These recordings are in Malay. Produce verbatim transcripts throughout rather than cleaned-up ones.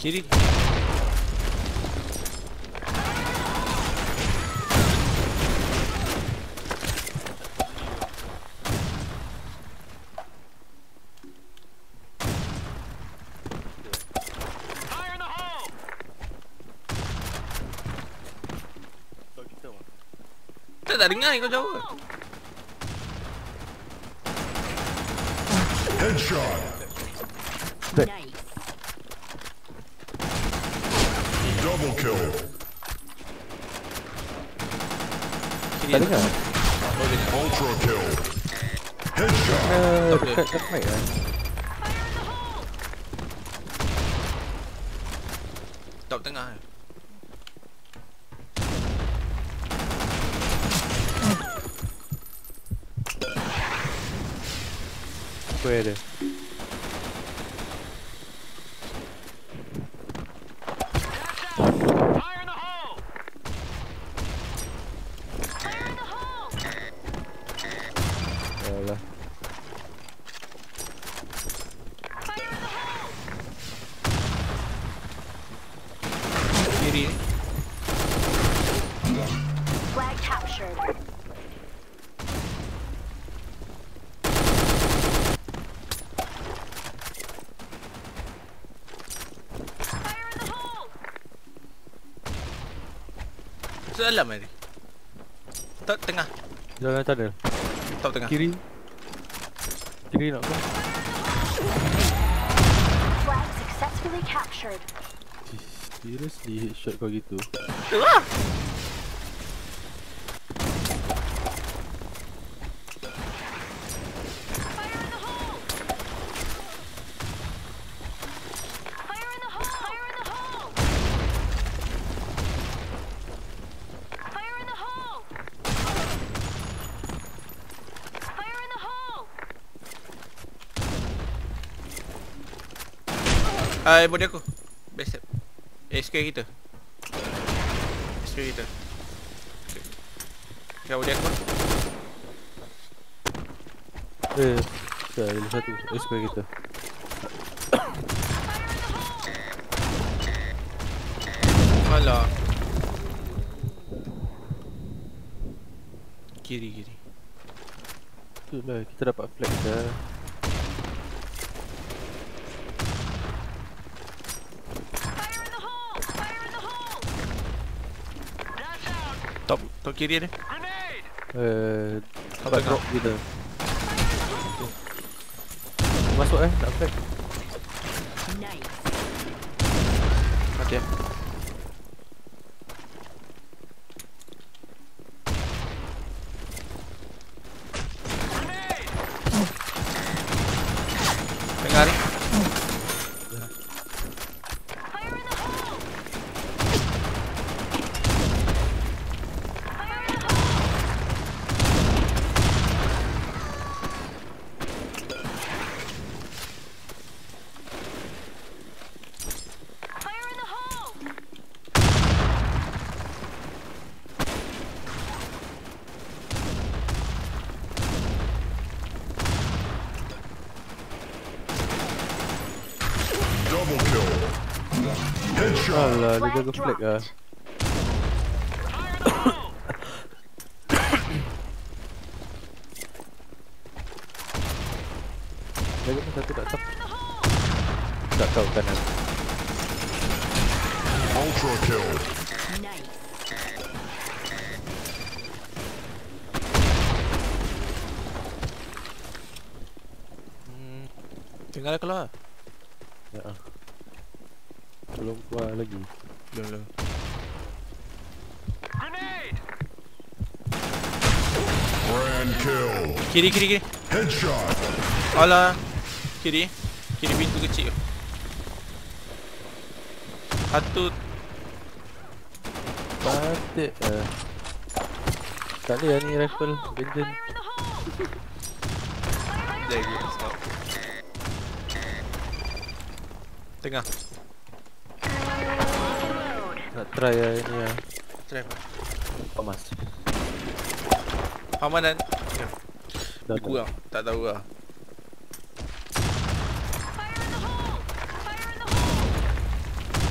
Kiri. Tak tak dengar ni kau jauh. Headshot. Nice. Double kill. Kiri. Tak dengar. Oh dengar. Ultra kill. Headshot. Uh, Tak dekat dekat mic lah. Top tengah. Square dia. Alah. Kiri ni. Flag captured. Salam mari. Top tengah. Jalan tunnel. Top tengah. Kiri. Kiri nak kau. Flag successfully captured. Seriously headshot kau gitu. Tu lah. Fire in the hole! Fire in the hole! Fire in the hole! Fire in the hole! Ai body aku. Best. Eh square kita. Square kita. Kau body aku. Eh, dah ada satu. Eh, square kita. Alah. Kiri kiri. Itulah kita dapat flag dah. Fire in the hole! Fire in the hole! Top top kiri dia. Eh, Top dapat tengah. drop kita. Masuk eh, nak flag. Nice. Mati eh. Tengah ni. Fire in the hole! Fire in the hole! Fire in the hole! Double kill. Headshot. Alah, dia Flag jaga flag lah. dropped. Jaga pun satu kat top. Tak tahu kanan. Ultra kill. Nice. Hmm. Tinggal keluar. Ya. ah. Belum keluar lagi. Belum belum. Grand kill. Kiri kiri kiri. Headshot. Alah. Kiri. Kiri pintu kecil. Satu. Patik ah. Tak boleh lah ni rifle Vengeance. Fire in the hole! Jaga stop. Tengah. Nak try lah ni lah. Try apa? Pamas. Paman dan Dah Aku lah. Tak tahu lah. Fire in the hole! Fire in the hole!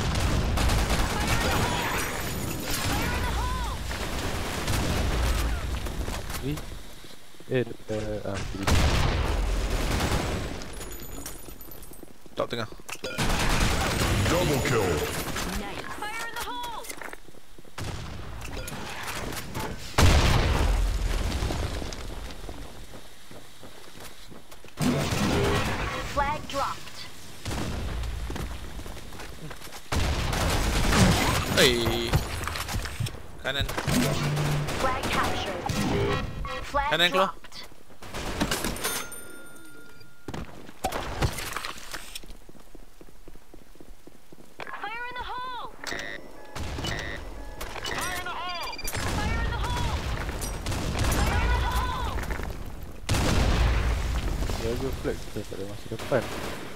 Eh, dekat ah, kiri. Top tengah. Double kill. Fire in the hole! Flag dropped. Hei. Kanan. Flag captured. Flag Kanan keluar. dropped. Fire in the hole! Fire in the hole! Fire in the hole! Fire in the hole! Jaga flag kita tak ada masa depan.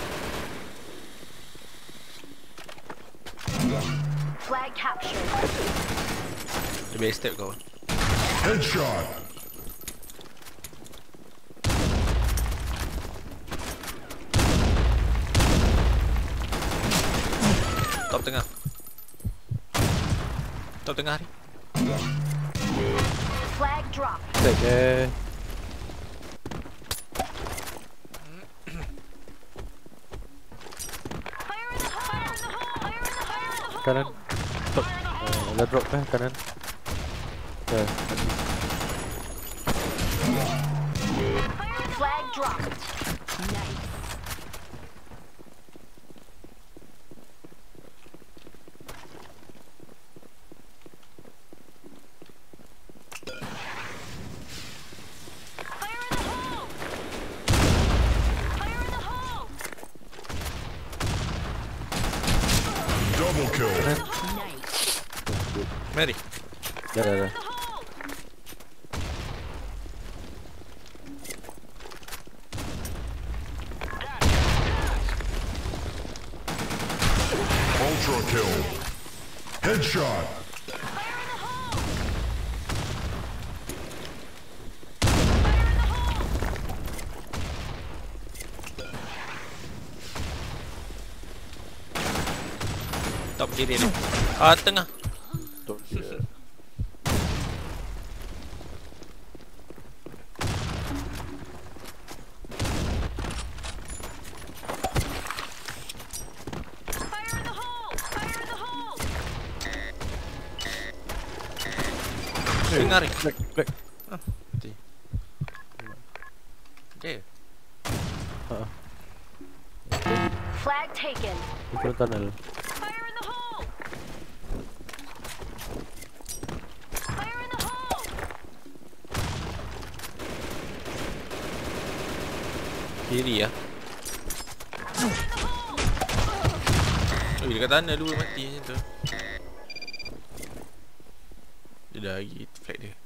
Flag captured. Dia base step kau. Headshot. Top tengah. Top tengah hari. Flag dropped. Flag eh. Fire in the hole! Fire in the hole! Fire in the fire in the hole! Kanan. Top. Uh, dah drop kan kanan. Ya, mati. Flag dropped. Nice. Fire in the hole! Fire in the hole! Double kill. Nice. Mari. Dah dah dah. The hole! Ultra kill. Headshot. Fire in the hole! Fire in the hole! Top kiri ni. Ah, tengah. Top dia. Fire in the hole! Fire in the hole! Tengah ni. Flag, flag. Mati. Dia. Ha. Flag taken. Ikut tunnel. Fire in the hole! Fire in the hole! Kiri ya. Fire in the hole! Oh, dekat tanah dua mati macam tu. Dia dah lagi flag dia.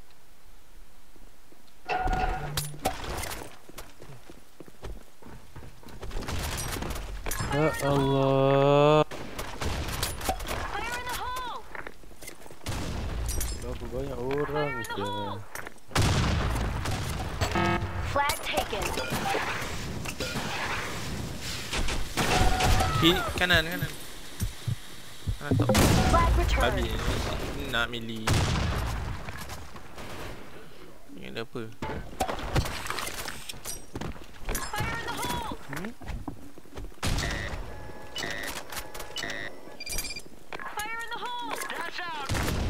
Ya Allah. Fire in the hole! Berapa banyak orang je. Flag taken. Kiri, kanan, kanan. Kanan top. Flag Babi returned. nak mili. Ni ada apa? Fire in the hole! Fire in the hole! Dash out!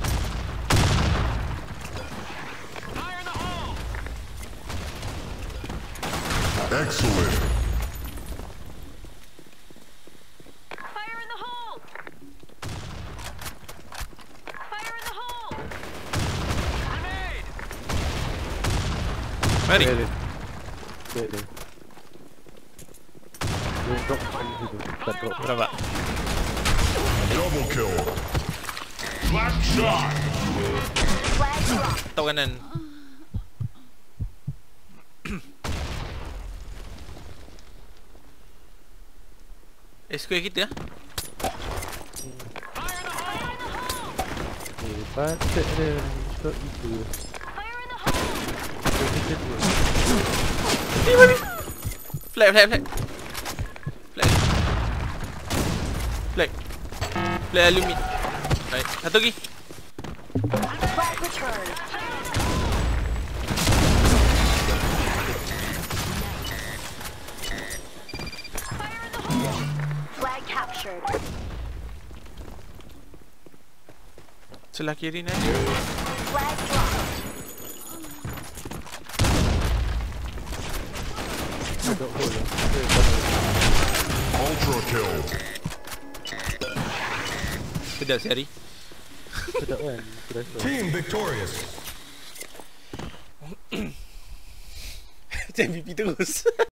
Fire in the hole! Excellent. Fire in the hole! Fire in the hole! Grenade! Mari. Dia dia. Dia dia. Dia drop kat situ. Tak drop. Berapa? Double kill. Black shot. Flag dropped. Top kanan. Eh, square kita ah. Fire in the hole! Eh, patut dia. Shot itu. Fire in the hole! Dia kita dua. Flag, flag, flag. Flag. Flag. Flag alumni. Baik, satu lagi. Flag returned. captured. Sebelah kiri ni. Flag dropped. Duduk hole lah. Okay, sana. Ultra kill. Sedap sehari. Sedap kan? Terasa. Team victorious. Macam M V P terus.